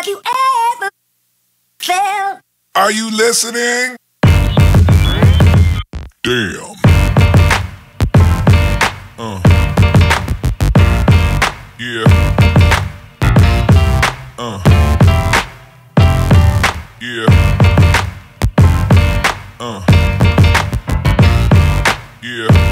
Have you ever felt? Are you listening? Damn. Yeah. Yeah. Yeah.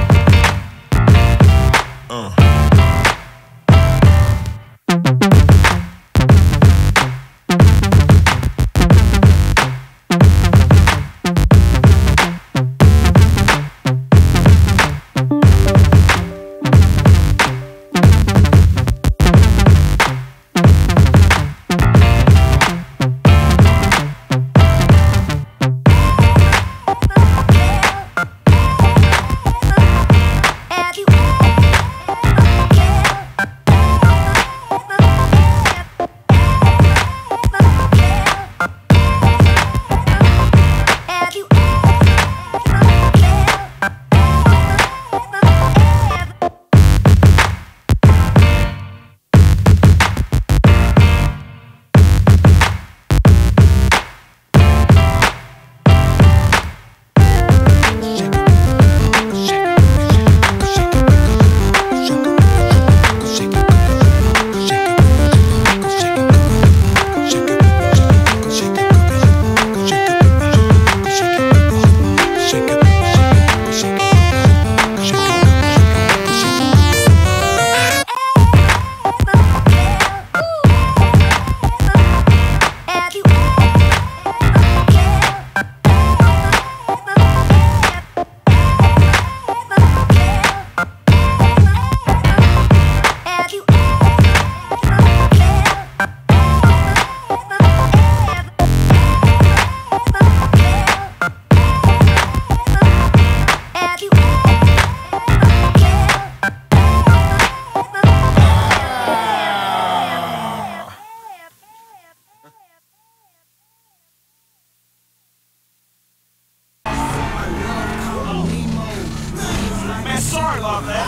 Sorry about that.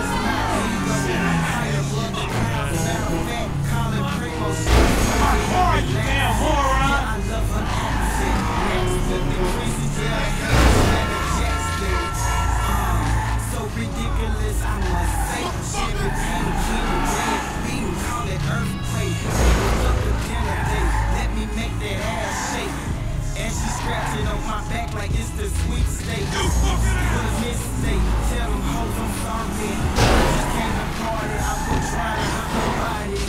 My car, you damn moron. So ridiculous, I must say. Champagne, red beam, call it earthquake. Look at dinner date, let me make that ass shake. And she scratched it on my back like it's the sweet steak. What a mistake, tell them hoes I'm sorry. Just came to party, I was trying to hurt nobody.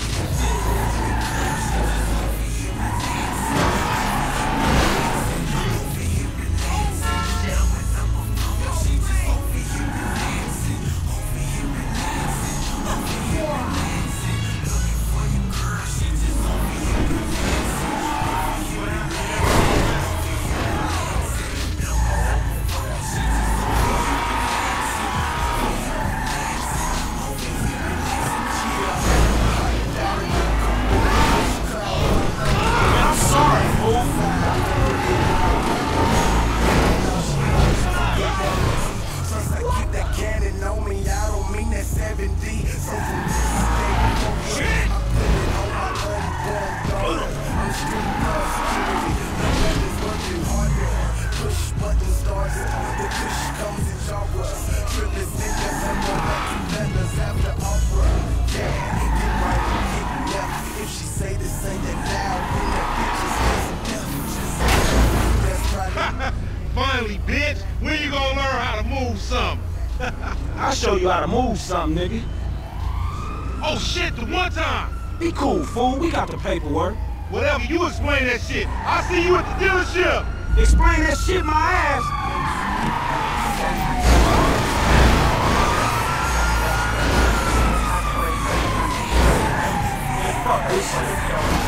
Finally, bitch, when you gonna learn how to move something? I'll show you how to move something, nigga. Oh shit, the one time. Be cool, fool. We got the paperwork. Whatever, you explain that shit. I'll see you at the dealership. Explain that shit my ass. Fuck this shit.